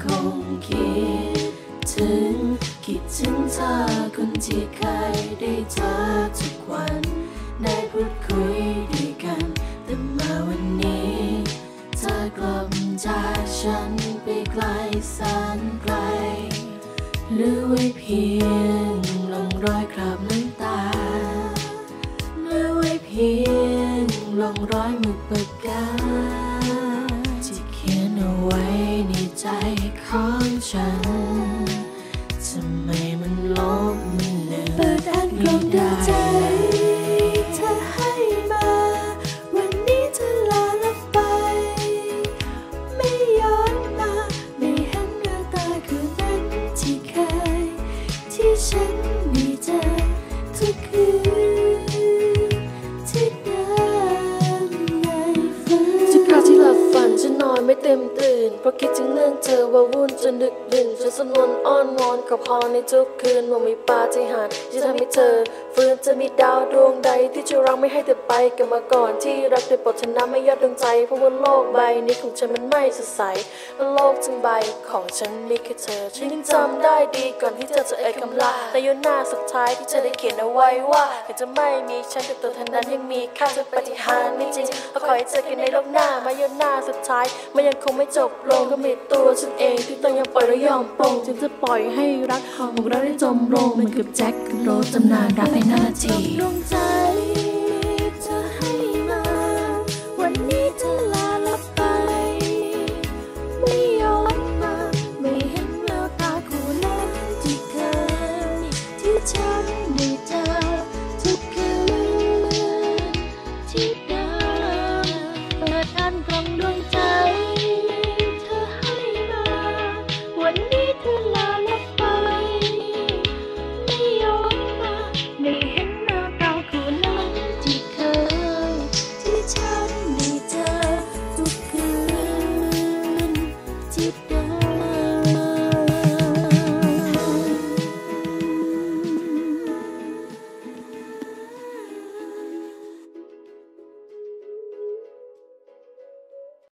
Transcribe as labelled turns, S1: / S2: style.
S1: คงคิดถึงเธอคนที่เคยได้เจอทุกวันได้พูดคุยด้วยกันแต่มาวันนี้เธอกลับจากฉันไปไกลแสนไกลเหลือไว้เพียงร่องรอยคราบน้ำตาเหลือไว้เพียงร่องรอยหมึกปากกาที่เขียนเอาไว้ในใจของฉันทำไมมันลบมันเลือนเปิดอ่านกล่องดวงใจเธอให้มาวันนี้เธอลาลับไปไม่ย้อนมาไม่เห็นแววตาคืนนั้นที่เคยที่ฉันมีเจอทุกคืนที่เดินในฝันทุกคราวที่หลับฝันฉันนอนไม่เต็มตื่นเพราะคิดถึงเรื่องเธอว่าวุ่นจนดึกดื่นฉันสนวนอ้อนวอนกับพอในทุกคืนว่ามีปาฏิหาริย์ที่ทำให้เธอฟื้นจะมีดาวดวงใดที่จะรักไม่ให้เธอไปกลับมาก่อนที่รักได้โปรดเธอน้ำไม่ยอดดวงใจเพราะว่าโลกใบนี้ของฉันมันไม่สดใสและโลกทั้งใบของฉันมีแค่เธอฉันยังจำได้ดีก่อนที่เธอจะเอ่ยคำลาแต่ย้อนหน้าสุดท้ายที่เธอได้เขียนเอาไว้ว่าถึงจะไม่มีฉันแต่ตัวเธอนั้นยังมีค่าจะปฏิหารย์ไม่จริงและขอให้เจอกันในโลกหน้ามาย้อนหน้าสุดท้ายมันยังคงไม่จบลงก็มีตัวฉันเองที่ต้องยังปล่อยและยอมปลงจึงจะปล่อยให้รักของเราได้จมลงเหมือนกับแจ็คกับโรสตำนานรักในนาทีดวงใจเธอให้มาวันนี้เธอ